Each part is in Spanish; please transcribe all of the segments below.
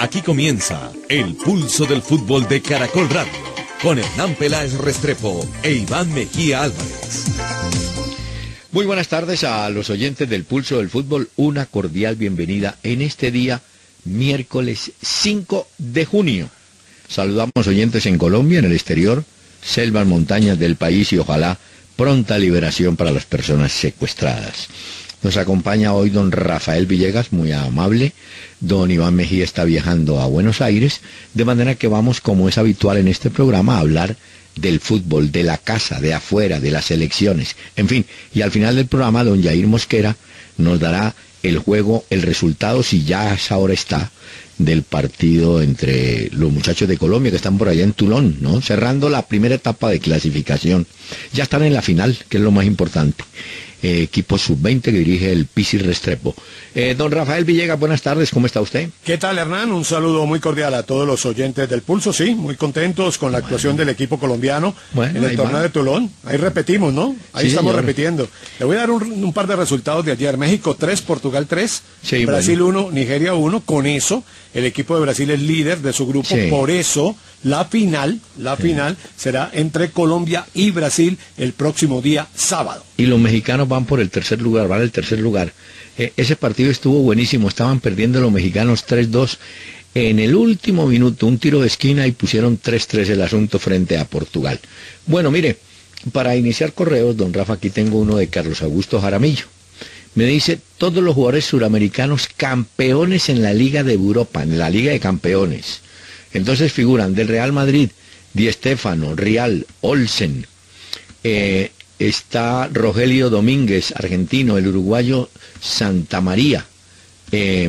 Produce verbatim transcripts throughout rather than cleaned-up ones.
Aquí comienza El Pulso del Fútbol de Caracol Radio, con Hernán Peláez Restrepo e Iván Mejía Álvarez. Muy buenas tardes a los oyentes del Pulso del Fútbol, una cordial bienvenida en este día, miércoles cinco de junio. Saludamos oyentes en Colombia, en el exterior, selvas, montañas del país y ojalá pronta liberación para las personas secuestradas. Nos acompaña hoy don Rafael Villegas, muy amable. Don Iván Mejía está viajando a Buenos Aires, de manera que vamos, como es habitual en este programa, a hablar del fútbol, de la casa, de afuera, de las elecciones, en fin. Y al final del programa, don Yair Mosquera nos dará el juego, el resultado, si ya a esa hora está, del partido entre los muchachos de Colombia que están por allá en Toulon, ¿no? Cerrando la primera etapa de clasificación. Ya están en la final, que es lo más importante. Eh, equipo sub veinte que dirige el Pisi Restrepo. Eh, don Rafael Villegas, buenas tardes, ¿cómo está usted? ¿Qué tal, Hernán? Un saludo muy cordial a todos los oyentes del Pulso, sí, muy contentos con la bueno. actuación del equipo colombiano bueno, en el torneo va. de Toulon. Ahí repetimos, ¿no? Ahí sí, estamos señor. repitiendo. Le voy a dar un, un par de resultados de ayer. México tres, Portugal tres, sí, Brasil uno, bueno. Nigeria uno. Con eso, el equipo de Brasil es líder de su grupo, sí. por eso la final, la sí. final será entre Colombia y Brasil el próximo día sábado. Y los mexicanos van por el tercer lugar, van al tercer lugar. Eh, ese partido estuvo buenísimo, estaban perdiendo los mexicanos tres dos. En el último minuto, un tiro de esquina y pusieron tres tres el asunto frente a Portugal. Bueno, mire, para iniciar correos, don Rafa, aquí tengo uno de Carlos Augusto Jaramillo. Me dice, todos los jugadores suramericanos campeones en la Liga de Europa, en la Liga de Campeones. Entonces figuran del Real Madrid, Di Stéfano, Rial, Olsen, eh, está Rogelio Domínguez, argentino, el uruguayo Santa María, eh,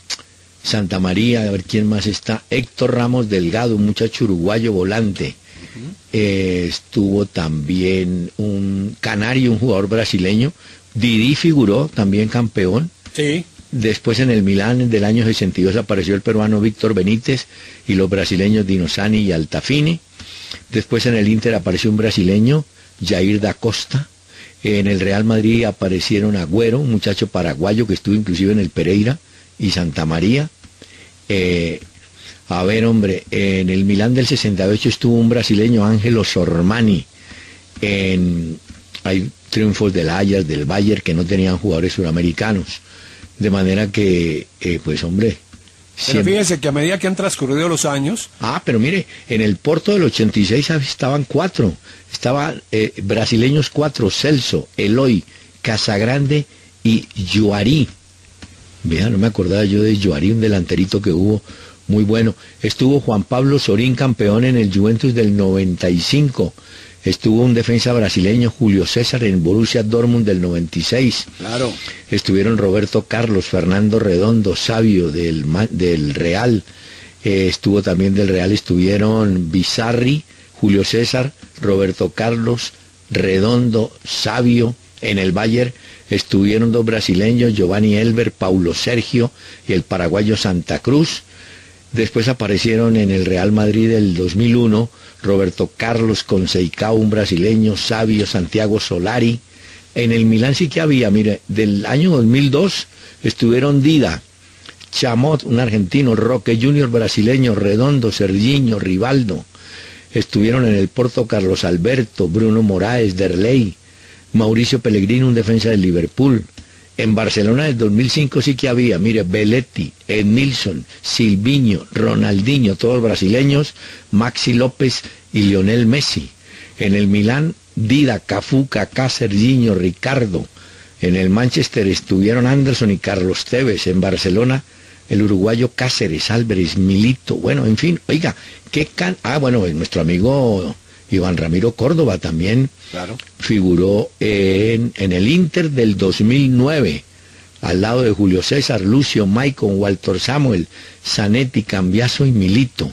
Santa María, a ver quién más está, Héctor Ramos Delgado, un muchacho uruguayo volante, eh, estuvo también un canario, un jugador brasileño, Didi figuró, también campeón. Sí. Después en el Milán del año sesenta y dos apareció el peruano Víctor Benítez y los brasileños Dino Sani y Altafini. Después en el Inter apareció un brasileño, Jair da Costa. En el Real Madrid aparecieron Agüero, un muchacho paraguayo que estuvo inclusive en el Pereira, y Santa María. Eh, a ver, hombre, en el Milán del sesenta y ocho estuvo un brasileño, Ángelo Sormani. En, hay triunfos del Ajax, del Bayern, que no tenían jugadores suramericanos. De manera que, eh, pues hombre... Pero siempre... fíjese que a medida que han transcurrido los años... Ah, pero mire, en el Porto del ochenta y seis estaban cuatro. Estaban eh, brasileños cuatro, Celso, Eloy, Casagrande y Juari. Mira, no me acordaba yo de Juari, un delanterito que hubo muy bueno. Estuvo Juan Pablo Sorín, campeón en el Juventus del noventa y cinco. Estuvo un defensa brasileño, Julio César, en Borussia Dortmund del noventa y seis. Claro. Estuvieron Roberto Carlos, Fernando Redondo, Sabio del, del Real. Eh, estuvo también del Real, estuvieron Bizarri, Julio César, Roberto Carlos, Redondo, Sabio. En el Bayern estuvieron dos brasileños, Giovanni Elber, Paulo Sergio y el paraguayo Santa Cruz. Después aparecieron en el Real Madrid del dos mil uno, Roberto Carlos Conceicao, un brasileño, Sabio, Santiago Solari. En el Milán sí que había, mire, del año dos mil dos estuvieron Dida, Chamot, un argentino, Roque Junior brasileño, Redondo, Serginho, Rivaldo. Estuvieron en el Porto Carlos Alberto, Bruno Moraes, Derlei, Mauricio Pellegrini, un defensa del Liverpool. En Barcelona del dos mil cinco sí que había, mire, Belletti, Edmilson, Silvinho, Ronaldinho, todos brasileños, Maxi López y Lionel Messi. En el Milán, Dida, Cafú, Kaká, Serginho, Ricardo. En el Manchester estuvieron Anderson y Carlos Tevez. En Barcelona, el uruguayo Cáceres, Álvarez, Milito. Bueno, en fin, oiga, qué can... Ah, bueno, nuestro amigo Iván Ramiro Córdoba también claro. figuró en, en el Inter del dos mil nueve, al lado de Julio César, Lucio, Maicon, Walter Samuel, Zanetti, Cambiaso y Milito.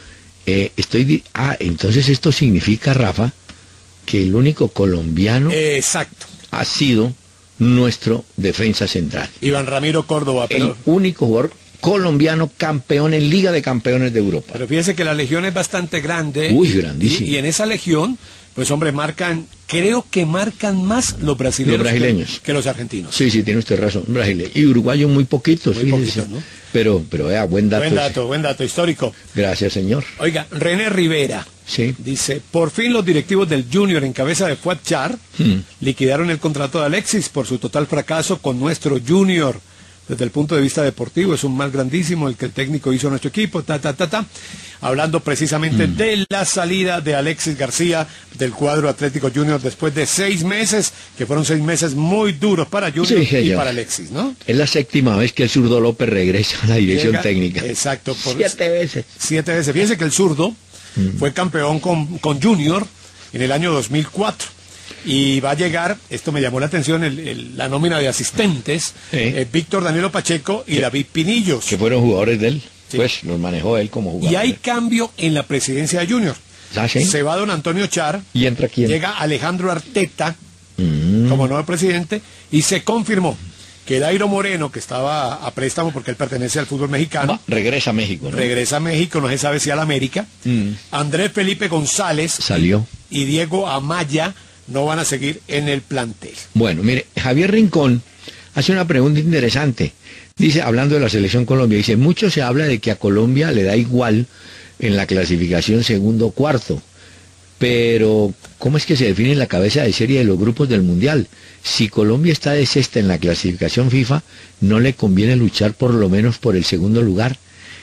Eh, estoy Ah, entonces esto significa, Rafa, que el único colombiano Exacto. ha sido nuestro defensa central. Iván Ramiro Córdoba. Pero... el único jugador colombiano campeón en Liga de Campeones de Europa. Pero fíjese que la legión es bastante grande. Uy, grandísimo. Y, y en esa legión pues hombre, marcan, creo que marcan más los brasileños, los brasileños. Que, que los argentinos. Sí, sí, tiene usted razón, brasileños. Y uruguayos muy poquitos, muy poquitos, ¿no? Pero, pero vea, buen dato. Buen dato, sí. Buen dato histórico. Gracias, señor. Oiga, René Rivera. Sí. Dice, por fin los directivos del Junior en cabeza de Fuad Char hmm. liquidaron el contrato de Alexis por su total fracaso con nuestro Junior. Desde el punto de vista deportivo es un mal grandísimo el que el técnico hizo a nuestro equipo, ta, ta, ta, ta. Hablando precisamente mm. de la salida de Alexis García del cuadro Atlético Junior después de seis meses, que fueron seis meses muy duros para Junior sí, y para Alexis, ¿no? Es la séptima vez que el zurdo López regresa a la dirección Llega, técnica. Exacto. Por siete veces. Siete veces. Fíjense que el zurdo mm. fue campeón con, con Junior en el año dos mil cuatro. Y va a llegar, esto me llamó la atención, el, el, la nómina de asistentes, sí. eh, Víctor Danilo Pacheco y sí. David Pinillos. Que fueron jugadores de él, sí. pues los manejó él como jugador. Y hay cambio en la presidencia de Junior. ¿Ah, sí? Se va don Antonio Char. ¿Y entra quién? Llega Alejandro Arteta mm. como nuevo presidente y se confirmó que Dairo Moreno, que estaba a préstamo porque él pertenece al fútbol mexicano. Va, regresa a México, ¿no? Regresa a México, no se sabe si a la América. Mm. Andrés Felipe González. Salió. Y Diego Amaya no van a seguir en el plantel. Bueno, mire, Javier Rincón hace una pregunta interesante. Dice, hablando de la selección Colombia, dice, mucho se habla de que a Colombia le da igual en la clasificación segundo o cuarto, pero ¿cómo es que se define la cabeza de serie de los grupos del Mundial? Si Colombia está de sexta en la clasificación FIFA, ¿no le conviene luchar por lo menos por el segundo lugar?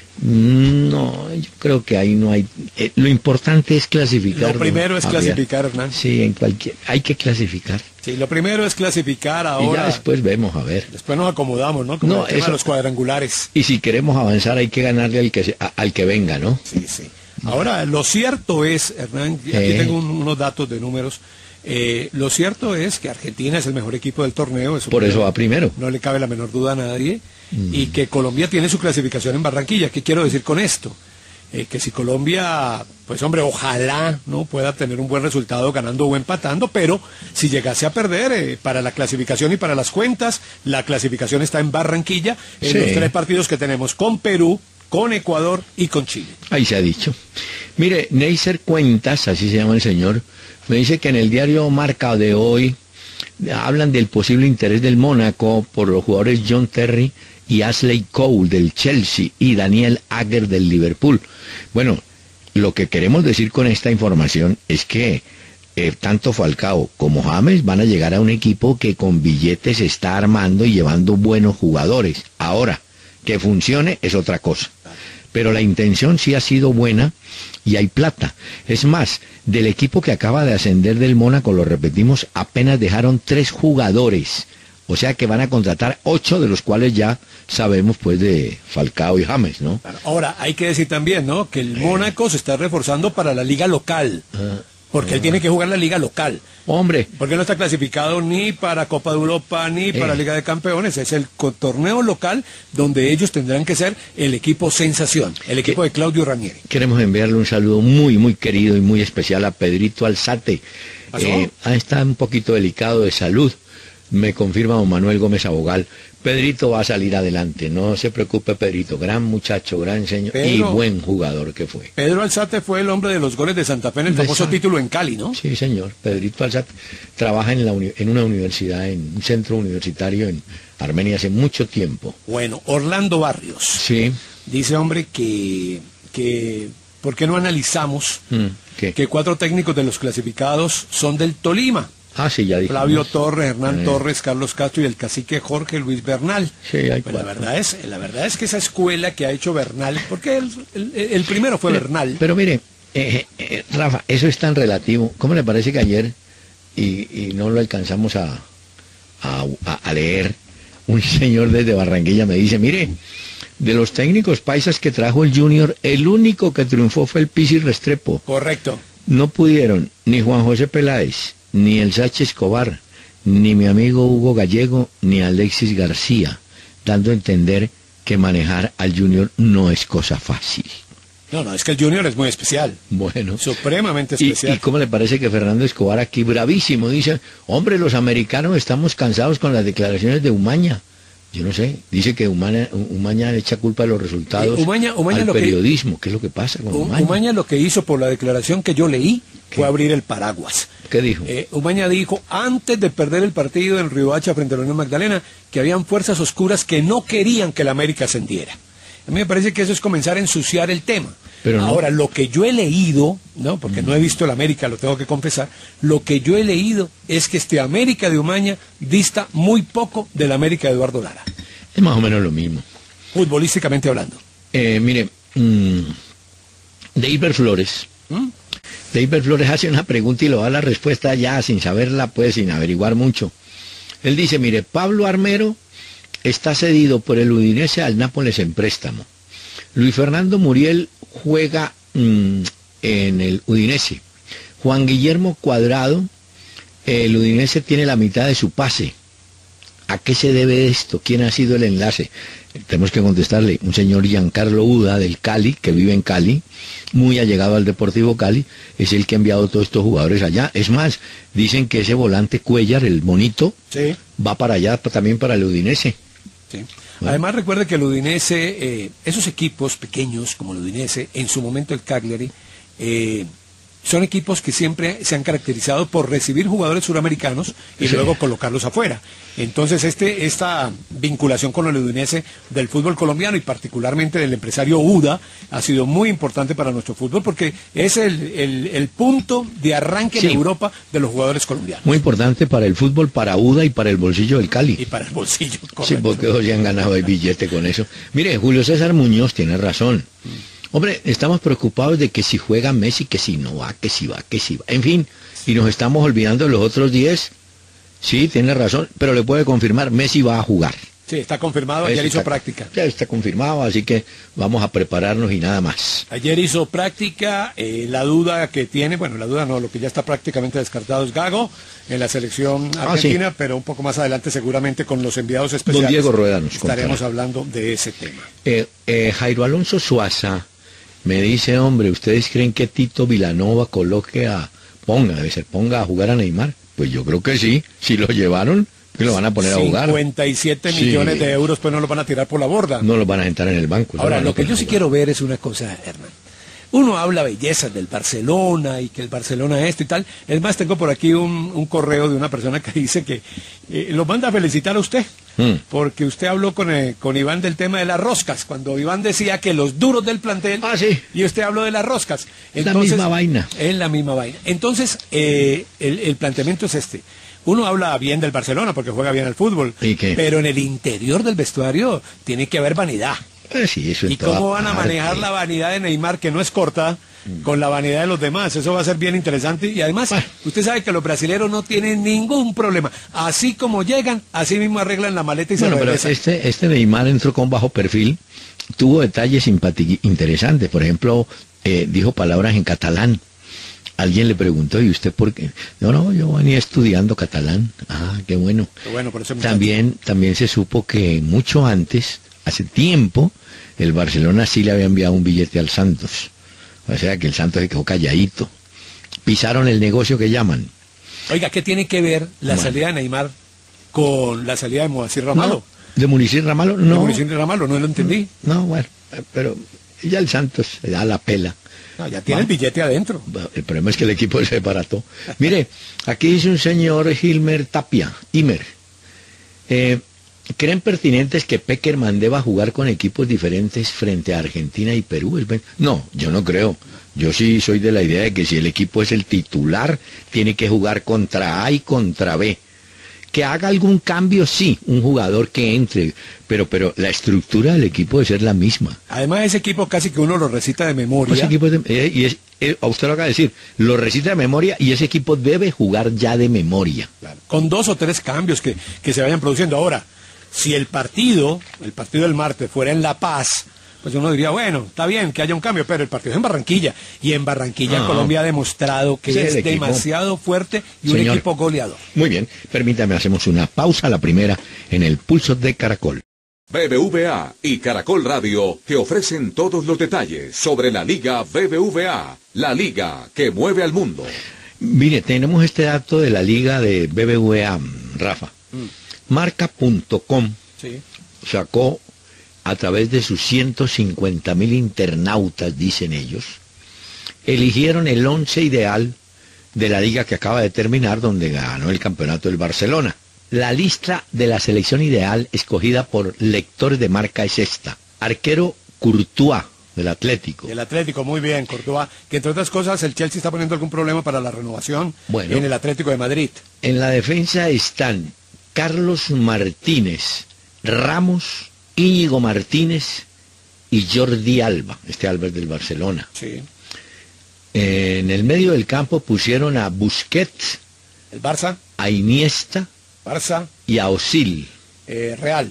No, yo creo que ahí no hay... Eh, lo importante es clasificar. Lo primero es clasificar, Hernán. Sí, en cualquier... hay que clasificar. Sí, lo primero es clasificar ahora. Y ya después vemos, a ver. Después nos acomodamos, ¿no? Como no, el tema eso... de los cuadrangulares. Y si queremos avanzar hay que ganarle al que, se... a, al que venga, ¿no? Sí, sí. Ahora, lo cierto es, Hernán, aquí eh... tengo un, unos datos de números. Eh, lo cierto es que Argentina es el mejor equipo del torneo. Eso por eso va primero. No le cabe la menor duda a nadie. Mm. Y que Colombia tiene su clasificación en Barranquilla. ¿Qué quiero decir con esto? Eh, que si Colombia, pues hombre, ojalá no pueda tener un buen resultado ganando o empatando, pero si llegase a perder eh, para la clasificación y para las cuentas, la clasificación está en Barranquilla, en sí. los tres partidos que tenemos con Perú, con Ecuador y con Chile. Ahí se ha dicho. Mire, Neisser Cuentas, así se llama el señor, me dice que en el diario Marca de hoy hablan del posible interés del Mónaco por los jugadores John Terry y Ashley Cole del Chelsea y Daniel Agger del Liverpool. Bueno, lo que queremos decir con esta información es que eh, tanto Falcao como James van a llegar a un equipo que con billetes se está armando y llevando buenos jugadores. Ahora, que funcione es otra cosa. Pero la intención sí ha sido buena y hay plata. Es más, del equipo que acaba de ascender del Mónaco, lo repetimos, apenas dejaron tres jugadores. O sea que van a contratar ocho, de los cuales ya sabemos pues de Falcao y James, ¿no? Ahora, hay que decir también, ¿no? Que el Mónaco se está reforzando para la liga local. Ah, porque ah. él tiene que jugar la liga local. Hombre. Porque no está clasificado ni para Copa de Europa ni eh. para Liga de Campeones. Es el torneo local donde ellos tendrán que ser el equipo sensación, el equipo de Claudio Ranieri. Queremos enviarle un saludo muy, muy querido y muy especial a Pedrito Alzate. Eh, está un poquito delicado de salud. Me confirma don Manuel Gómez Abogal. Pedrito va a salir adelante, no se preocupe Pedrito, gran muchacho, gran señor Pedro, y buen jugador que fue. Pedro Alzate fue el hombre de los goles de Santa Fe en el famoso título en Cali, ¿no? Sí, señor, Pedrito Alzate trabaja en, la uni en una universidad, en un centro universitario en Armenia hace mucho tiempo. Bueno, Orlando Barrios. Sí. Dice, hombre, que, que ¿por qué no analizamos mm, ¿qué? que cuatro técnicos de los clasificados son del Tolima? Ah, sí, ya dijimos. Flavio Torres, Hernán eh. Torres, Carlos Castro y el cacique Jorge Luis Bernal. Sí, hay pues la verdad es, la verdad es que esa escuela que ha hecho Bernal, porque el, el, el primero fue pero, Bernal. Pero mire, eh, eh, Rafa, eso es tan relativo. ¿Cómo le parece que ayer, y, y no lo alcanzamos a, a, a leer, un señor desde Barranquilla me dice, mire, de los técnicos paisas que trajo el Junior, el único que triunfó fue el Pizzi Restrepo. Correcto. No pudieron ni Juan José Peláez, ni el Sache Escobar, ni mi amigo Hugo Gallego, ni Alexis García, dando a entender que manejar al Junior no es cosa fácil. No, no, es que el Junior es muy especial. Bueno. Supremamente especial. ¿Y, y cómo le parece que Fernando Escobar aquí bravísimo dice, hombre, los americanos estamos cansados con las declaraciones de Umaña? Yo no sé, dice que Umaña, Umaña le echa culpa de los resultados eh, Umaña, Umaña al lo periodismo. Que, ¿Qué es lo que pasa con Umaña? Umaña lo que hizo por la declaración que yo leí ¿Qué? fue abrir el paraguas. ¿Qué dijo? Eh, Umaña dijo, antes de perder el partido en Riohacha frente a la Unión Magdalena, que habían fuerzas oscuras que no querían que la América ascendiera. A mí me parece que eso es comenzar a ensuciar el tema. Pero no. Ahora, lo que yo he leído, no, porque mm. no he visto el América, lo tengo que confesar, lo que yo he leído es que este América de Umaña dista muy poco del América de Eduardo Lara. Es más o menos lo mismo. Futbolísticamente hablando. Eh, mire, mmm, Deiber Flores. ¿Mm? Deiber Flores hace una pregunta y lo da la respuesta ya sin saberla, pues sin averiguar mucho. Él dice, mire, Pablo Armero está cedido por el Udinese al Nápoles en préstamo. Luis Fernando Muriel juega mmm, en el Udinese. Juan Guillermo Cuadrado, el Udinese tiene la mitad de su pase. ¿A qué se debe esto? ¿Quién ha sido el enlace? Tenemos que contestarle. Un señor Giancarlo Uda del Cali, que vive en Cali, muy allegado al Deportivo Cali, es el que ha enviado todos estos jugadores allá. Es más, dicen que ese volante Cuellar, el monito, sí. va para allá también para el Udinese. Sí. Bueno. Además recuerde que el Udinese, eh, esos equipos pequeños como el Udinese, en su momento el Cagliari, eh, son equipos que siempre se han caracterizado por recibir jugadores suramericanos y sí. luego colocarlos afuera. Entonces este, esta vinculación con el Udinese del fútbol colombiano y particularmente del empresario Uda ha sido muy importante para nuestro fútbol porque es el, el, el punto de arranque sí. en Europa de los jugadores colombianos. Muy importante para el fútbol, para Uda y para el bolsillo del Cali. Y para el bolsillo. Correcto. Sí, porque ellos ya han ganado el billete con eso. Mire, Julio César Muñoz tiene razón. Mm. Hombre, estamos preocupados de que si juega Messi, que si no va, que si va, que si va. En fin, y nos estamos olvidando de los otros diez. Sí, tiene razón, pero le puede confirmar, Messi va a jugar. Sí, está confirmado, ayer hizo práctica. Ya está confirmado, así que vamos a prepararnos y nada más. Ayer hizo práctica, eh, la duda que tiene, bueno, la duda no, lo que ya está prácticamente descartado es Gago en la selección argentina, ah, sí. pero un poco más adelante seguramente con los enviados especiales. Don Diego Rueda nos estaremos contará. hablando de ese tema. Eh, eh, Jairo Alonso Suaza me dice, hombre, ¿ustedes creen que Tito Vilanova coloque a, ponga, debe ser, ponga a jugar a Neymar? Pues yo creo que sí, si lo llevaron, que lo van a poner a jugar. cincuenta y siete millones sí. de euros, pues no lo van a tirar por la borda. No los van a entrar en el banco. Ahora, lo que yo sí quiero ver es una cosa, Hernán. Uno habla bellezas del Barcelona y que el Barcelona esto y tal. Es más, tengo por aquí un, un correo de una persona que dice que eh, lo manda a felicitar a usted. Mm. Porque usted habló con, eh, con Iván del tema de las roscas. Cuando Iván decía que los duros del plantel. Ah, sí. Y usted habló de las roscas. Es Entonces, la misma vaina. Es la misma vaina. Entonces, eh, el, el planteamiento es este. Uno habla bien del Barcelona porque juega bien al fútbol. ¿Y qué? Pero en el interior del vestuario tiene que haber vanidad. Eh, sí, eso ¿Y cómo van a manejar la vanidad de Neymar, que no es corta, con la vanidad de los demás? Eso va a ser bien interesante. Y además, bueno, usted sabe que los brasileños no tienen ningún problema. Así como llegan, así mismo arreglan la maleta y bueno, se regresan. Pero este, este Neymar entró con bajo perfil, tuvo detalles interesantes. Por ejemplo, eh, dijo palabras en catalán. Alguien le preguntó, ¿y usted por qué? No, no, yo venía estudiando catalán. Ah, qué bueno. Qué bueno por eso también, también se supo que mucho antes, hace tiempo, el Barcelona sí le había enviado un billete al Santos. O sea que el Santos se quedó calladito. Pisaron el negocio que llaman. Oiga, ¿qué tiene que ver la bueno. salida de Neymar con la salida de Moacir Ramalho? No, ¿de Moacir Ramalho? No. ¿De Moacir Ramalho? No lo entendí. No, bueno, pero ya el Santos se da la pela. No, ya tiene ¿no? el billete adentro. El problema es que el equipo se desbarató. Mire, aquí dice un señor Gilmer Tapia, Imer. Eh, ¿Creen pertinentes que Peckerman deba jugar con equipos diferentes frente a Argentina y Perú? No, yo no creo. Yo sí soy de la idea de que si el equipo es el titular, tiene que jugar contra A y contra B. Que haga algún cambio, sí, un jugador que entre, pero pero la estructura del equipo debe ser la misma. Además, ese equipo casi que uno lo recita de memoria. Ese equipo de, eh, y es, eh, usted lo acaba de decir, lo recita de memoria y ese equipo debe jugar ya de memoria. Claro, con dos o tres cambios que, que se vayan produciendo. Ahora, si el partido, el partido del martes fuera en La Paz, pues uno diría, bueno, está bien que haya un cambio, pero el partido es en Barranquilla. Y en Barranquilla no. Colombia ha demostrado que sí, es equipo. demasiado fuerte y Señor, un equipo goleador. Muy bien, permítame, hacemos una pausa, la primera, en el Pulso de Caracol. B B V A y Caracol Radio te ofrecen todos los detalles sobre la Liga B B V A, la liga que mueve al mundo. Mire, tenemos este dato de la Liga de B B V A, Rafa. Mm. Marca punto com. Sí. sacó a través de sus ciento cincuenta mil internautas, dicen ellos, eligieron el once ideal de la liga que acaba de terminar, donde ganó el campeonato del Barcelona. La lista de la selección ideal escogida por lectores de Marca es esta: arquero Courtois, del Atlético. Del Atlético, muy bien, Courtois, que entre otras cosas el Chelsea está poniendo algún problema para la renovación bueno, en el Atlético de Madrid. En la defensa están Carlos Martínez, Ramos, Íñigo Martínez y Jordi Alba, este Alba es del Barcelona. Sí. En el medio del campo pusieron a Busquets, el Barça, a Iniesta, Barça, y a Özil. Eh, Real.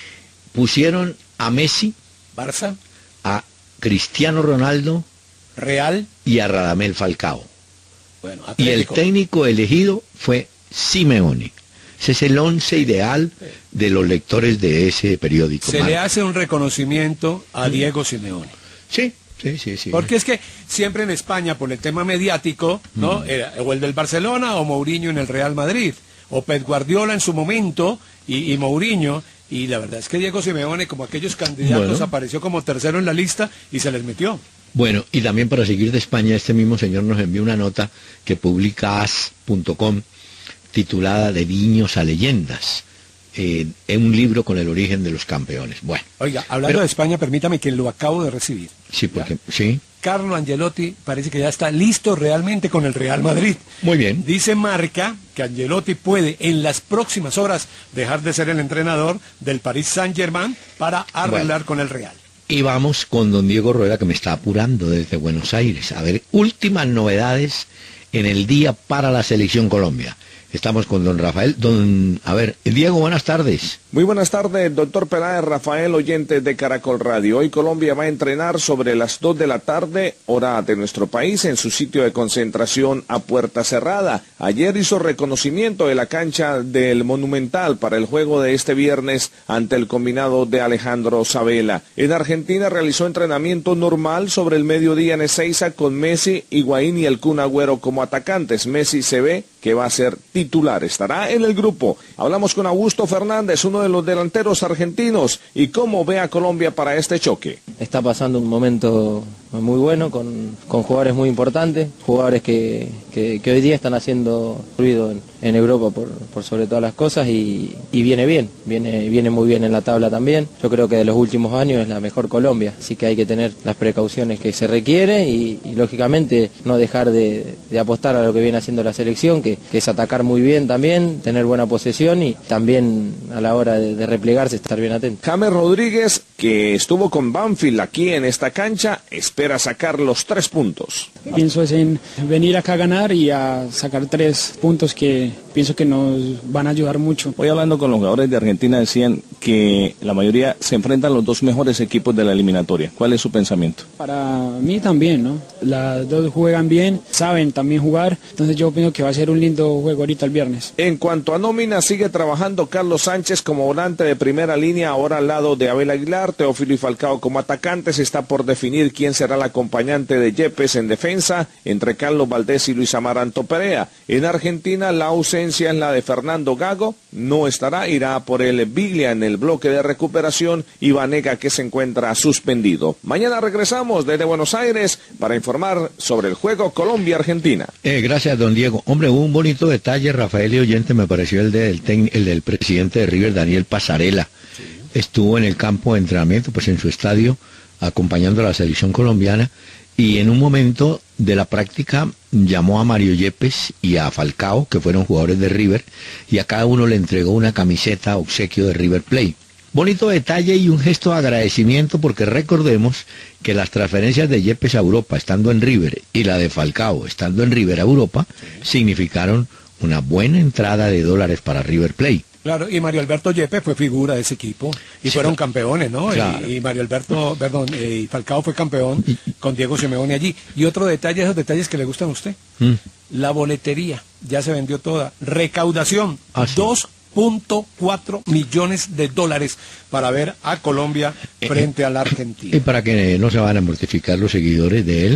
Pusieron a Messi, Barça, a Cristiano Ronaldo, Real, y a Radamel Falcao. Bueno, y el técnico elegido fue Simeone. Ese es el once ideal de los lectores de ese periódico. Se Marca. Le hace un reconocimiento a Diego Simeone. Sí, sí, sí, sí. Porque es que siempre en España, por el tema mediático, ¿no? Mm. Era o el del Barcelona o Mourinho en el Real Madrid, o Pep Guardiola en su momento y, y Mourinho. Y la verdad es que Diego Simeone, como aquellos candidatos, bueno, apareció como tercero en la lista y se les metió. Bueno, y también para seguir de España, este mismo señor nos envió una nota que publica as punto com titulada De niños a leyendas, eh, en un libro con el origen de los campeones. Bueno. Oiga, hablando pero, de España, permítame que lo acabo de recibir. Sí, porque, ¿ya? sí. Carlo Ancelotti parece que ya está listo realmente con el Real Madrid. Muy bien. Dice Marca que Ancelotti puede en las próximas horas dejar de ser el entrenador del Paris Saint-Germain para arreglar bueno. con el Real. Y vamos con don Diego Rueda, que me está apurando desde Buenos Aires. A ver, últimas novedades en el día para la Selección Colombia. Estamos con don Rafael. Don, a ver, Diego, buenas tardes. Muy buenas tardes, doctor Peláez, Rafael, oyentes de Caracol Radio. Hoy Colombia va a entrenar sobre las dos de la tarde, hora de nuestro país, en su sitio de concentración a puerta cerrada. Ayer hizo reconocimiento de la cancha del Monumental para el juego de este viernes ante el combinado de Alejandro Sabela. En Argentina realizó entrenamiento normal sobre el mediodía en Ezeiza con Messi, Higuaín y el Kun Agüero como atacantes. Messi se ve que va a ser titular, estará en el grupo. Hablamos con Augusto Fernández, uno de los delanteros argentinos, y cómo ve a Colombia para este choque. Está pasando un momento muy bueno con, con jugadores muy importantes, jugadores que, que, que hoy día están haciendo ruido en, en Europa por, por sobre todas las cosas y, y viene bien, viene, viene muy bien en la tabla también. Yo creo que de los últimos años es la mejor Colombia, así que hay que tener las precauciones que se requiere y, y lógicamente no dejar de, de apostar a lo que viene haciendo la selección, que, que es atacar muy bien también, tener buena posesión y también a la hora de, de replegarse estar bien atento. James Rodríguez, que estuvo con Banfield aquí en esta cancha, espera sacar los tres puntos. Pienso es en venir acá a ganar y a sacar tres puntos que pienso que nos van a ayudar mucho. Hoy hablando con los jugadores de Argentina decían que la mayoría se enfrentan los dos mejores equipos de la eliminatoria. ¿Cuál es su pensamiento? Para mí también, ¿no? Las dos juegan bien, saben también jugar, entonces yo pienso que va a ser un lindo juego ahorita el viernes. En cuanto a nómina, sigue trabajando Carlos Sánchez como volante de primera línea, ahora al lado de Abel Aguilar, Teófilo y Falcao como atacantes. Está por definir quién será el acompañante de Yepes en defensa, entre Carlos Valdés y Luis Amaranto Perea. En Argentina, la ausencia es la de Fernando Gago, no estará, irá por el Biglia en el bloque de recuperación y Vanega, que se encuentra suspendido. Mañana regresamos desde Buenos Aires para informar sobre el juego Colombia-Argentina. Eh, gracias, don Diego. Hombre, hubo un bonito detalle, Rafael y oyente, me pareció el del, el del presidente de River, Daniel Pasarela. Sí. Estuvo en el campo de entrenamiento, pues en su estadio, acompañando a la selección colombiana, y en un momento de la práctica llamó a Mario Yepes y a Falcao, que fueron jugadores de River, y a cada uno le entregó una camiseta obsequio de River Plate. Bonito detalle y un gesto de agradecimiento, porque recordemos que las transferencias de Yepes a Europa estando en River y la de Falcao estando en River a Europa significaron una buena entrada de dólares para River Plate. Claro, y Mario Alberto Yepes fue figura de ese equipo y sí, fueron campeones, ¿no? Claro. Y, y Mario Alberto, perdón, eh, y Falcao fue campeón con Diego Simeone allí. Y otro detalle, esos detalles que le gustan a usted, mm. la boletería, ya se vendió toda, recaudación, ah, sí. dos punto cuatro millones de dólares para ver a Colombia frente a la Argentina. Y para que no se van a mortificar los seguidores de él,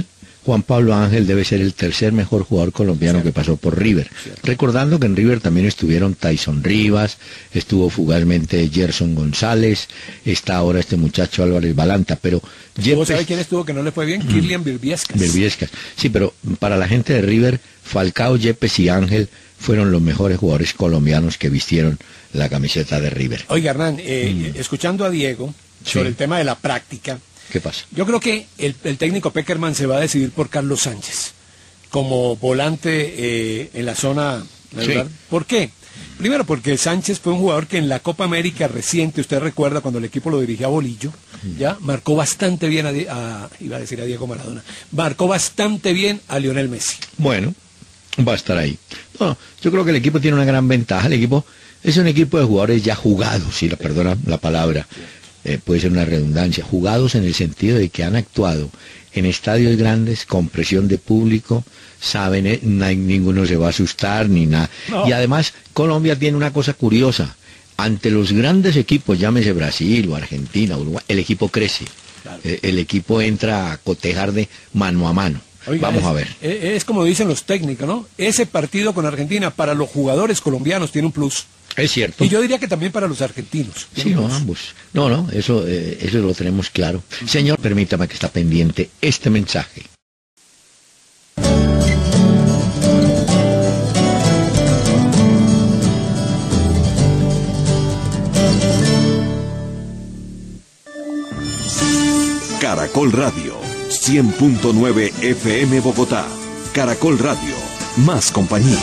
Juan Pablo Ángel debe ser el tercer mejor jugador colombiano Cierto. que pasó por River. Cierto. Recordando que en River también estuvieron Tyson Rivas, estuvo fugazmente Gerson González, está ahora este muchacho Álvarez Balanta, pero... ¿Vos sabés quién estuvo que no le fue bien? Mm. Kirlian Birbiescas. Birbiescas. Sí, pero para la gente de River, Falcao, Yepes y Ángel fueron los mejores jugadores colombianos que vistieron la camiseta de River. Oiga, Hernán, eh, mm. escuchando a Diego sobre sí. el tema de la práctica... ¿Qué pasa? Yo creo que el, el técnico Peckerman se va a decidir por Carlos Sánchez como volante eh, en la zona, ¿verdad? Sí. ¿Por qué? Primero porque Sánchez fue un jugador que en la Copa América reciente, usted recuerda cuando el equipo lo dirigía a Bolillo, ya marcó bastante bien a, a iba a decir a Diego Maradona, marcó bastante bien a Lionel Messi. Bueno, va a estar ahí. No, yo creo que el equipo tiene una gran ventaja. El equipo es un equipo de jugadores ya jugados, si la perdona la palabra. Eh, puede ser una redundancia, jugados en el sentido de que han actuado en estadios grandes, con presión de público, saben, eh, no hay, ninguno se va a asustar, ni nada. No. Y además, Colombia tiene una cosa curiosa, ante los grandes equipos, llámese Brasil o Argentina, Uruguay, el equipo crece, claro. eh, el equipo entra a cotejar de mano a mano. Oiga, Vamos es, a ver. Es, es como dicen los técnicos, ¿no? Ese partido con Argentina para los jugadores colombianos tiene un plus. Es cierto. Y yo diría que también para los argentinos. Sí, no, ambos. No, no, eso, eh, eso lo tenemos claro. Uh-huh. Señor, permítame que está pendiente este mensaje. Caracol Radio, cien punto nueve F M Bogotá. Caracol Radio, más compañía.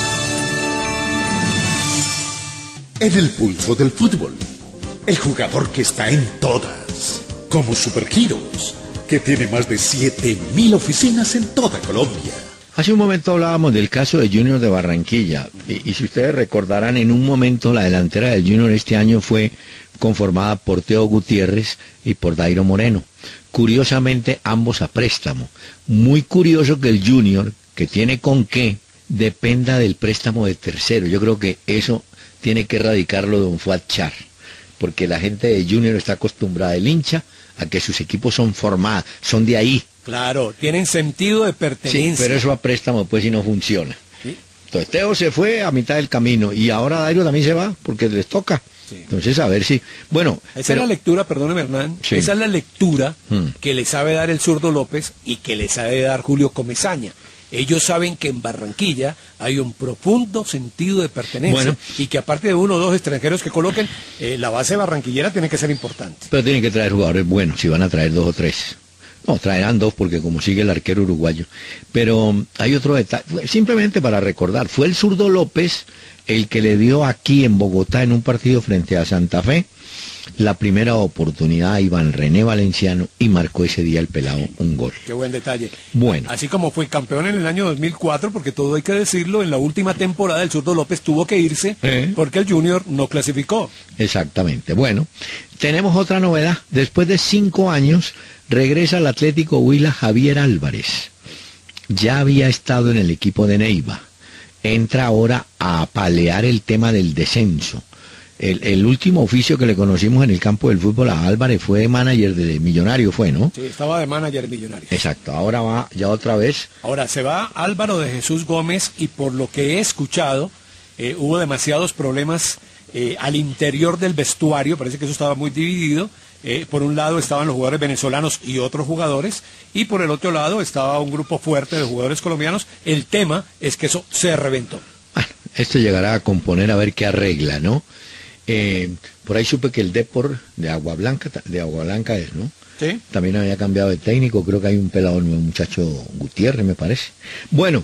En el pulso del fútbol, el jugador que está en todas, como Supergiros, que tiene más de siete mil oficinas en toda Colombia. Hace un momento hablábamos del caso de Junior de Barranquilla, y, y si ustedes recordarán, en un momento la delantera del Junior este año fue conformada por Teo Gutiérrez y por Dairo Moreno. Curiosamente, ambos a préstamo. Muy curioso que el Junior, que tiene con qué, dependa del préstamo de tercero. Yo creo que eso tiene que erradicarlo don Fuad Char, porque la gente de Junior está acostumbrada, el hincha, a que sus equipos son formados, son de ahí. Claro, tienen sentido de pertenencia. Sí, pero eso a préstamo pues si no funciona. ¿Sí? Entonces Teo se fue a mitad del camino y ahora Dairo también se va porque les toca. Sí. Entonces a ver si... Bueno... Esa pero... es la lectura, perdóneme Hernán, sí. esa es la lectura hmm. que le sabe dar el zurdo López y que le sabe dar Julio Comesaña. Ellos saben que en Barranquilla hay un profundo sentido de pertenencia bueno, y que aparte de uno o dos extranjeros que coloquen, eh, la base barranquillera tiene que ser importante. Pero tienen que traer jugadores buenos, si van a traer dos o tres. No, traerán dos porque como sigue el arquero uruguayo. Pero hay otro detalle, simplemente para recordar, fue el zurdo López el que le dio aquí en Bogotá en un partido frente a Santa Fe la primera oportunidad a Iván René Valenciano y marcó ese día el pelado un gol. Qué buen detalle. Bueno. Así como fue campeón en el año dos mil cuatro, porque todo hay que decirlo, en la última temporada el zurdo López tuvo que irse ¿Eh? porque el Junior no clasificó. Exactamente. Bueno, tenemos otra novedad. Después de cinco años regresa al Atlético Huila Javier Álvarez. Ya había estado en el equipo de Neiva. Entra ahora a palear el tema del descenso. El, el último oficio que le conocimos en el campo del fútbol a Álvarez fue de manager de Millonario, fue, ¿no? Sí, estaba de manager de Millonario. Exacto, ahora va ya otra vez. Ahora se va Álvaro de Jesús Gómez y por lo que he escuchado, eh, hubo demasiados problemas eh, al interior del vestuario, parece que eso estaba muy dividido. Eh, por un lado estaban los jugadores venezolanos y otros jugadores, y por el otro lado estaba un grupo fuerte de jugadores colombianos. El tema es que eso se reventó. Bueno, esto llegará a componer a ver qué arregla, ¿no? Eh, por ahí supe que el Depor de Agua Blanca, de Agua Blanca es, ¿no? Sí. También había cambiado de técnico, creo que hay un pelado nuevo, un muchacho Gutiérrez, me parece. Bueno,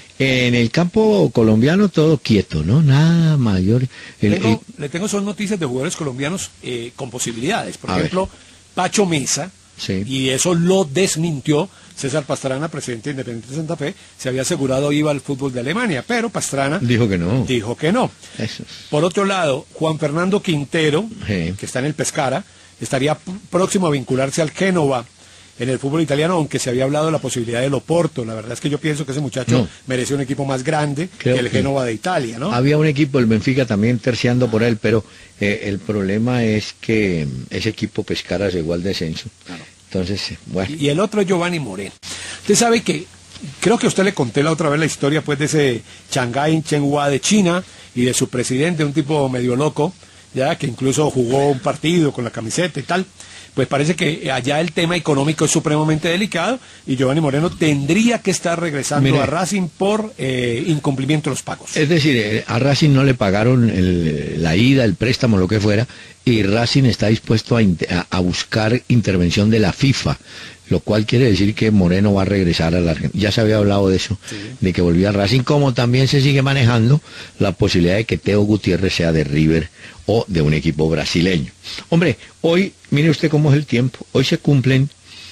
en el campo colombiano todo quieto, ¿no? Nada mayor. El, tengo, el... Le tengo son noticias de jugadores colombianos eh, con posibilidades. Por a ejemplo, ver. Pacho Mesa, sí. y eso lo desmintió César Pastrana, presidente de Independiente de Santa Fe. Se había asegurado iba al fútbol de Alemania, pero Pastrana dijo que no. Dijo que no. Eso. Por otro lado, Juan Fernando Quintero, sí. que está en el Pescara, estaría próximo a vincularse al Génova en el fútbol italiano, aunque se había hablado de la posibilidad del Oporto. La verdad es que yo pienso que ese muchacho no. merece un equipo más grande Creo que el Génova de Italia, ¿no? Había un equipo, el Benfica también terciando por él, pero eh, el problema es que ese equipo Pescara llegó al descenso. Claro. Entonces, bueno. Y el otro es Giovanni Moreno. Usted sabe que, creo que a usted le conté la otra vez la historia pues de ese Shanghái Shenhua de China y de su presidente, un tipo medio loco, ya que incluso jugó un partido con la camiseta y tal. Pues parece que allá el tema económico es supremamente delicado y Giovanni Moreno tendría que estar regresando Mire, a Racing por eh, incumplimiento de los pagos. Es decir, a Racing no le pagaron el, la ida, el préstamo, lo que fuera, y Racing está dispuesto a, a, a buscar intervención de la FIFA, lo cual quiere decir que Moreno va a regresar a la Argentina. Ya se había hablado de eso, sí. de que volvía a Racing, como también se sigue manejando la posibilidad de que Teo Gutiérrez sea de River o de un equipo brasileño. Hombre, hoy, mire usted cómo es el tiempo, hoy se cumplen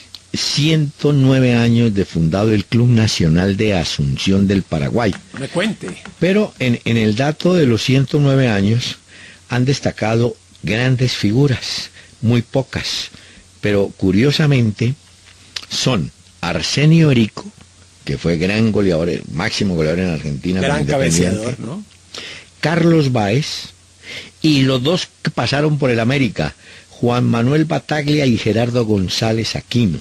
ciento nueve años de fundado el Club Nacional de Asunción del Paraguay. Me cuente. Pero en, en el dato de los ciento nueve años han destacado grandes figuras, muy pocas, pero curiosamente son Arsenio Erico, que fue gran goleador, el máximo goleador en Argentina, gran cabeceador, ¿no? Carlos Báez, y los dos que pasaron por el América, Juan Manuel Bataglia y Gerardo González Aquino.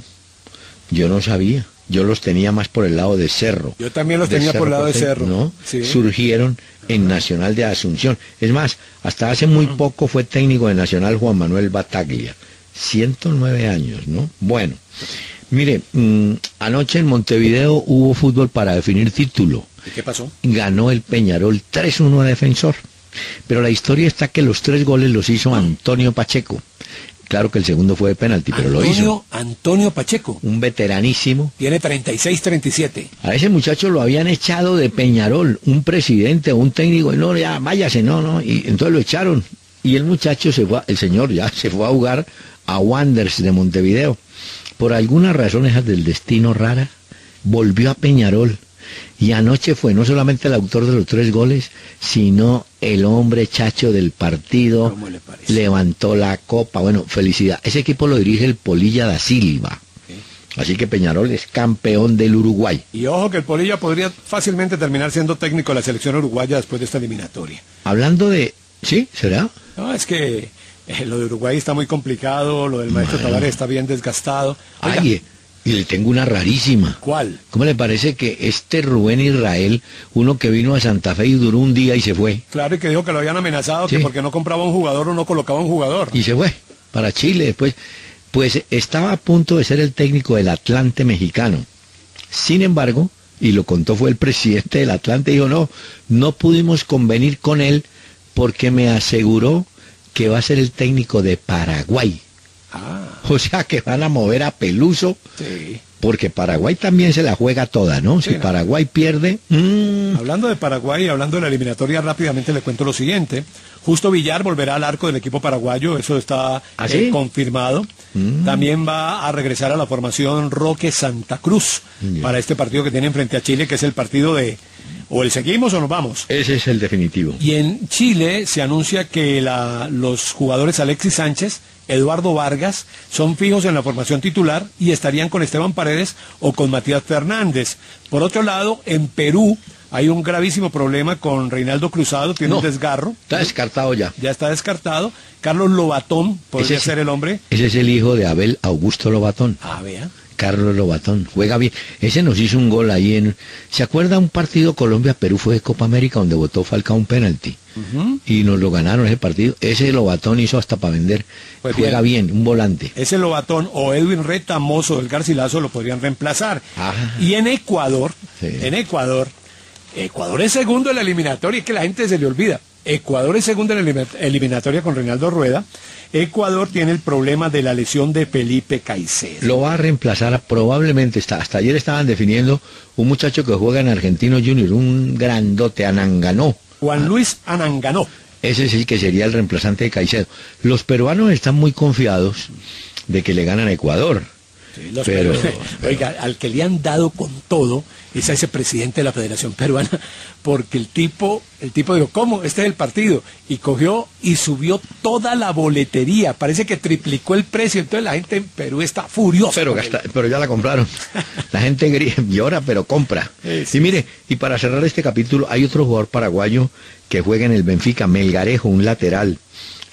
Yo no sabía, yo los tenía más por el lado de Cerro. Yo también los tenía por el lado de Cerro. ¿No? Sí. Surgieron en Nacional de Asunción. Es más, hasta hace muy poco fue técnico de Nacional Juan Manuel Bataglia. ciento nueve años, ¿no? Bueno, mire, mmm, anoche en Montevideo hubo fútbol para definir título. ¿Y qué pasó? Ganó el Peñarol tres uno a Defensor. Pero la historia está que los tres goles los hizo Antonio Pacheco. Claro que el segundo fue de penalti, pero Antonio, lo hizo. Antonio Pacheco. Un veteranísimo. Tiene treinta y seis, treinta y siete. A ese muchacho lo habían echado de Peñarol, un presidente o un técnico, y no, ya, váyase, no, no, y entonces lo echaron. Y el muchacho se fue, el señor ya se fue a jugar a Wanderers de Montevideo. Por algunas razones del destino rara, volvió a Peñarol. Y anoche fue no solamente el autor de los tres goles, sino el hombre chacho del partido. ¿Cómo le parece? Levantó la copa. Bueno, felicidad. Ese equipo lo dirige el Polilla da Silva. ¿Sí? Así que Peñarol es campeón del Uruguay. Y ojo que el Polilla podría fácilmente terminar siendo técnico de la selección uruguaya después de esta eliminatoria. Hablando de... ¿Sí? ¿Será? No, es que eh, lo de Uruguay está muy complicado, lo del maestro bueno. Tavares está bien desgastado. Oiga, Ay, y le tengo una rarísima. ¿Cuál? ¿Cómo le parece que este Rubén Israel, uno que vino a Santa Fe y duró un día y se fue? Claro, y que dijo que lo habían amenazado, sí. que porque no compraba un jugador o no colocaba un jugador. Y se fue para Chile después. Pues estaba a punto de ser el técnico del Atlante mexicano. Sin embargo, y lo contó fue el presidente del Atlante, dijo, no, no pudimos convenir con él porque me aseguró que va a ser el técnico de Paraguay. Ah. O sea que van a mover a Peluso, sí. porque Paraguay también se la juega toda, ¿no? Sí, si no. Paraguay pierde... Mmm. Hablando de Paraguay, hablando de la eliminatoria, rápidamente le cuento lo siguiente. Justo Villar volverá al arco del equipo paraguayo, eso está ¿Ah, sí? eh, confirmado. Mm. También va a regresar a la formación Roque Santa Cruz yeah. para este partido que tienen frente a Chile, que es el partido de... o el seguimos o nos vamos. Ese es el definitivo. Y en Chile se anuncia que la, los jugadores Alexis Sánchez, Eduardo Vargas, son fijos en la formación titular y estarían con Esteban Paredes o con Matías Fernández. Por otro lado, en Perú hay un gravísimo problema con Reinaldo Cruzado, tiene no, un desgarro. Está descartado ya. Ya está descartado. Carlos Lobatón podría ese, ser el hombre. Ese es el hijo de Abel Augusto Lobatón. Ah, vea. Carlos Lobatón, juega bien. Ese nos hizo un gol ahí en... ¿Se acuerda un partido Colombia-Perú fue de Copa América donde votó Falcao un penalti? Uh-huh. Y nos lo ganaron ese partido. Ese Lobatón hizo hasta para vender. Pues juega bien. bien, un volante. Ese Lobatón o Edwin Retamoso del Garcilaso lo podrían reemplazar. Ajá. Y en Ecuador, sí. en Ecuador, Ecuador es segundo en la eliminatoria, es que la gente se le olvida. Ecuador es segundo en la eliminatoria con Reinaldo Rueda. Ecuador tiene el problema de la lesión de Felipe Caicedo. Lo va a reemplazar probablemente, está, hasta ayer estaban definiendo un muchacho que juega en Argentino Junior, un grandote, Ananganó. Juan Luis Ananganó. Ese es el que sería el reemplazante de Caicedo. Los peruanos están muy confiados de que le ganan a Ecuador. Sí, los pero, pero, oiga, al que le han dado con todo es a ese presidente de la Federación Peruana, porque el tipo, el tipo dijo, ¿cómo? Este es el partido, y cogió y subió toda la boletería, parece que triplicó el precio, entonces la gente en Perú está furiosa. Pero, gasta, pero ya la compraron, la gente llora pero compra. Sí, sí. Y mire, y para cerrar este capítulo, hay otro jugador paraguayo que juega en el Benfica, Melgarejo, un lateral.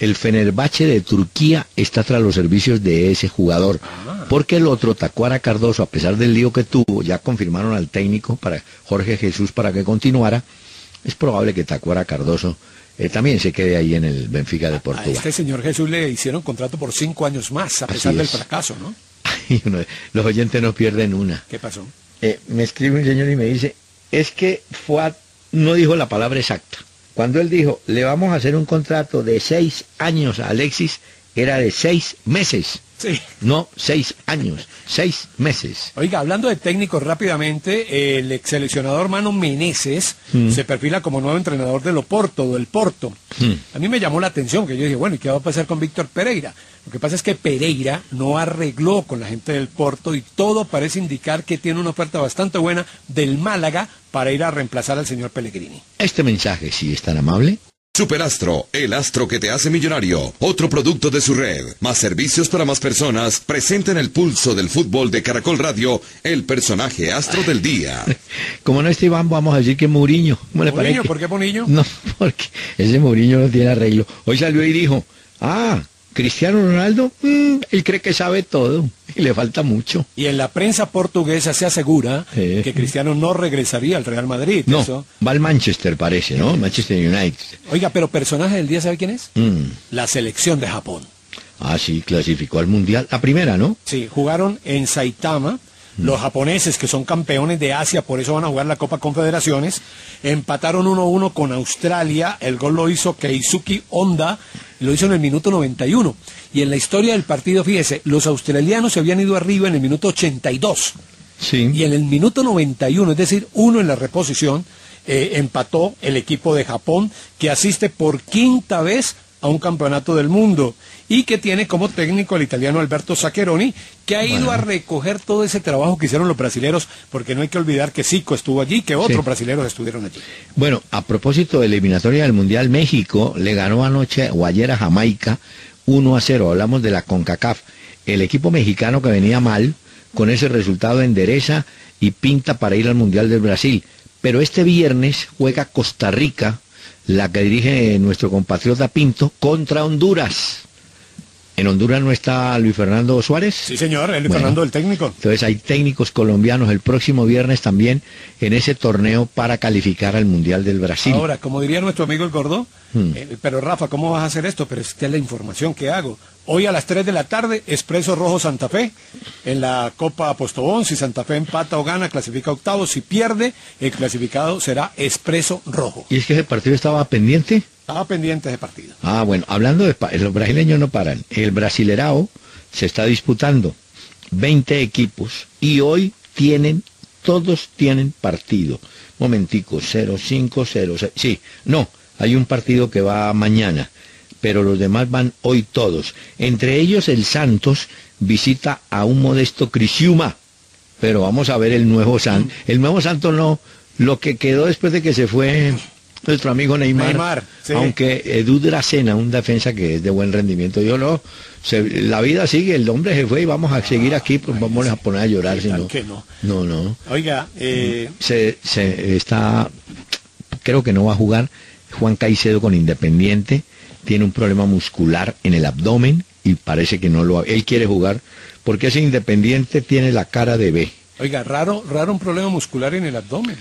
el Fenerbahce de Turquía está tras los servicios de ese jugador. Ah. Porque el otro, Tacuara Cardoso, a pesar del lío que tuvo, ya confirmaron al técnico, para Jorge Jesús, para que continuara. Es probable que Tacuara Cardoso eh, también se quede ahí en el Benfica de Portugal. A este señor Jesús le hicieron contrato por cinco años más, a pesar del fracaso, ¿no? Ay, uno, los oyentes no pierden una. ¿Qué pasó? Eh, me escribe un señor y me dice, es que fue a, no dijo la palabra exacta. Cuando él dijo, le vamos a hacer un contrato de seis años a Alexis, era de seis meses. Sí. No, seis años, seis meses. Oiga, hablando de técnicos rápidamente, el ex seleccionador Mano Menezes mm. se perfila como nuevo entrenador del Oporto, del Porto. Mm. A mí me llamó la atención, que yo dije, bueno, ¿y qué va a pasar con Víctor Pereira? Lo que pasa es que Pereira no arregló con la gente del Porto y todo parece indicar que tiene una oferta bastante buena del Málaga para ir a reemplazar al señor Pellegrini. Este mensaje, si es tan amable. Superastro, el astro que te hace millonario. Otro producto de su red. Más servicios para más personas. Presenta en el pulso del fútbol de Caracol Radio el personaje astro del día. Como no está Iván, vamos a decir que Mourinho. ¿Cómo le parece? ¿Por qué Mourinho? No, porque ese Mourinho no tiene arreglo. Hoy salió y dijo, ah, Cristiano Ronaldo, mmm, él cree que sabe todo y le falta mucho. Y en la prensa portuguesa se asegura eh. que Cristiano no regresaría al Real Madrid. No, eso. va al Manchester, parece, ¿no? Manchester United. Oiga, pero personaje del día, ¿sabe quién es? Mm. La selección de Japón. Ah, sí, clasificó al Mundial. La primera, ¿no? Sí, jugaron en Saitama. Los japoneses, que son campeones de Asia, por eso van a jugar la Copa Confederaciones, empataron uno a uno con Australia. El gol lo hizo Keisuke Honda, lo hizo en el minuto noventa y uno. Y en la historia del partido, fíjese, los australianos se habían ido arriba en el minuto ochenta y dos. Sí. Y en el minuto noventa y uno, es decir, uno en la reposición, eh, empató el equipo de Japón, que asiste por quinta vez a un campeonato del mundo y que tiene como técnico el italiano Alberto Zaccheroni, que ha ido bueno. a recoger todo ese trabajo que hicieron los brasileros, porque no hay que olvidar que Zico estuvo allí, que otros sí. brasileros estuvieron allí. Bueno, a propósito de la eliminatoria del Mundial, México le ganó anoche o ayer a Jamaica uno a cero, hablamos de la CONCACAF. El equipo mexicano que venía mal, con ese resultado endereza y pinta para ir al Mundial del Brasil. Pero este viernes juega Costa Rica, la que dirige nuestro compatriota Pinto, contra Honduras. ¿En Honduras no está Luis Fernando Suárez? Sí, señor, el Luis bueno, Fernando, el técnico. Entonces hay técnicos colombianos el próximo viernes también en ese torneo para calificar al Mundial del Brasil. Ahora, como diría nuestro amigo el Gordo, hmm. eh, pero Rafa, ¿cómo vas a hacer esto? Pero esta es la información que hago. Hoy a las tres de la tarde, Expreso Rojo Santa Fe, en la Copa Postobón. Si Santa Fe empata o gana, clasifica octavo. Si pierde, el clasificado será Expreso Rojo. ¿Y es que ese partido estaba pendiente? Estaba pendiente ese partido. Ah, bueno, hablando de... Los brasileños no paran. El Brasilerao se está disputando veinte equipos y hoy tienen, todos tienen partido. Momentico, cero cinco, cero seis. Sí, no, hay un partido que va mañana, pero los demás van hoy todos. Entre ellos el Santos visita a un modesto Criciúma, pero vamos a ver el nuevo Santos. El nuevo Santos no, lo que quedó después de que se fue nuestro amigo Neymar, Neymar sí. aunque Edu Dracena, un defensa que es de buen rendimiento, yo no, se, la vida sigue, el hombre se fue y vamos a ah, seguir aquí, pues ay, vamos a poner a llorar, si no. Que no. No, no. Oiga, eh... se, se está, creo que no va a jugar Juan Caicedo con Independiente, tiene un problema muscular en el abdomen y parece que no lo, él quiere jugar porque ese Independiente tiene la cara de B. Oiga, raro, raro un problema muscular en el abdomen.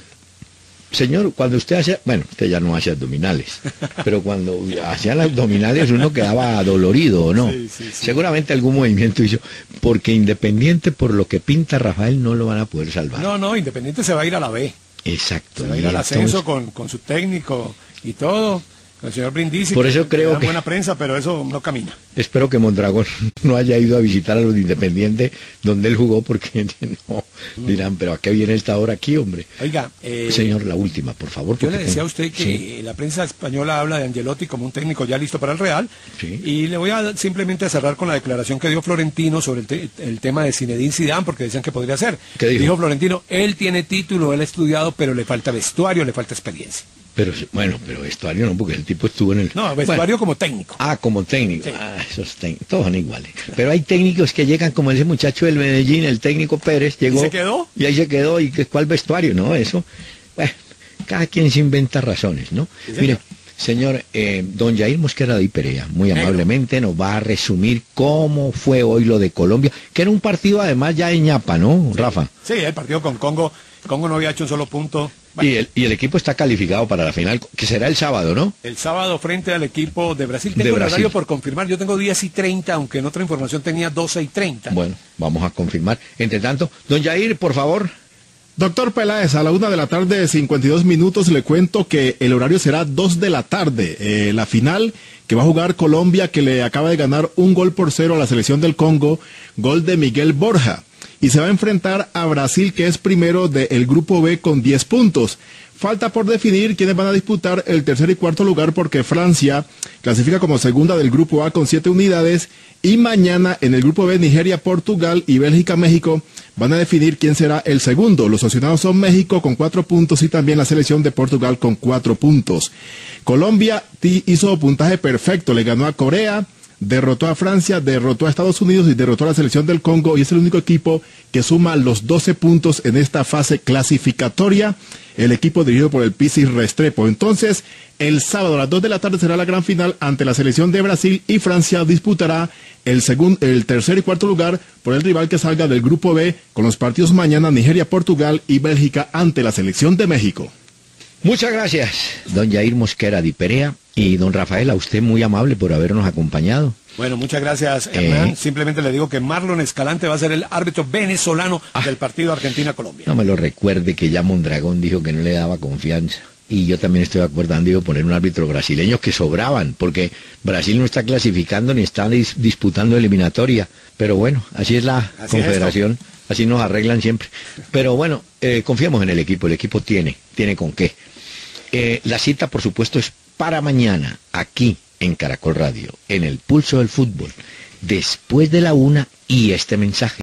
Señor, cuando usted hace, bueno, usted ya no hace abdominales, pero cuando hacía las abdominales uno quedaba dolorido, ¿o no? Sí, sí, sí. Seguramente algún movimiento hizo, porque Independiente, por lo que pinta Rafael, no lo van a poder salvar. No, no, Independiente se va a ir a la B. Exacto. Se va a ir al ascenso entonces... con, con su técnico y todo. El señor Brindisi, por eso creo que buena prensa, pero eso no camina. Espero que Mondragón no haya ido a visitar a los Independientes donde él jugó, porque no dirán, pero ¿a qué viene esta hora aquí, hombre? Oiga, eh, señor, la última, por favor. Yo le decía a usted que sí. La prensa española habla de Angelotti como un técnico ya listo para el Real, sí. Y le voy a simplemente cerrar con la declaración que dio Florentino sobre el, te el tema de Zinedine Zidane, porque decían que podría ser. ¿Qué dijo? Dijo Florentino, él tiene título, él ha estudiado, pero le falta vestuario, le falta experiencia. Pero bueno, pero vestuario no, porque el tipo estuvo en el... No, vestuario bueno, como técnico. Ah, como técnico. Sí. Ah, esos técnicos, todos son iguales. Pero hay técnicos que llegan como ese muchacho del Medellín, el técnico Pérez, llegó... ¿Y se quedó? Y ahí se quedó, ¿y cuál vestuario? No, eso... Bueno, cada quien se inventa razones, ¿no? Sí, Mire, Señor, eh, don Jair Mosquera de Perea, muy amablemente nos va a resumir cómo fue hoy lo de Colombia, que era un partido además ya en ñapa, ¿no, Rafa? Sí, el partido con Congo, Congo no había hecho un solo punto. Bueno. Y, el, y el equipo está calificado para la final, que será el sábado, ¿no? El sábado frente al equipo de Brasil. Tengo de el Brasil. horario por confirmar, yo tengo diez y treinta, aunque en otra información tenía doce y treinta. Bueno, vamos a confirmar. Entre tanto, don Jair, por favor. Doctor Peláez, a la una de la tarde, cincuenta y dos minutos, le cuento que el horario será dos de la tarde. Eh, la final que va a jugar Colombia, que le acaba de ganar un gol por cero a la selección del Congo, gol de Miguel Borja. Y se va a enfrentar a Brasil, que es primero del grupo B con diez puntos. Falta por definir quiénes van a disputar el tercer y cuarto lugar, porque Francia clasifica como segunda del grupo A con siete unidades, y mañana en el grupo B Nigeria, Portugal y Bélgica, México van a definir quién será el segundo. Los sancionados son México con cuatro puntos y también la selección de Portugal con cuatro puntos. Colombia hizo puntaje perfecto, le ganó a Corea, derrotó a Francia, derrotó a Estados Unidos y derrotó a la selección del Congo, y es el único equipo que suma los doce puntos en esta fase clasificatoria, el equipo dirigido por el Pizzi Restrepo. Entonces, el sábado a las dos de la tarde será la gran final ante la selección de Brasil, y Francia disputará el segundo, el tercer y cuarto lugar por el rival que salga del grupo B, con los partidos mañana Nigeria, Portugal y Bélgica ante la selección de México. Muchas gracias, don Jair Mosquera de Perea, y don Rafael, a usted muy amable por habernos acompañado. Bueno, muchas gracias, Hernán. Eh, Simplemente le digo que Marlon Escalante va a ser el árbitro venezolano ah, del partido Argentina-Colombia. No me lo recuerde, que ya Mondragón dijo que no le daba confianza. Y yo también estoy de acuerdo, han ido a poner un árbitro brasileño, que sobraban, porque Brasil no está clasificando ni está dis disputando eliminatoria. Pero bueno, así es la así confederación, es así nos arreglan siempre. Pero bueno, eh, confiamos en el equipo, el equipo tiene, tiene con qué. Eh, la cita, por supuesto, es para mañana, aquí en Caracol Radio, en el Pulso del Fútbol, después de la una, y este mensaje.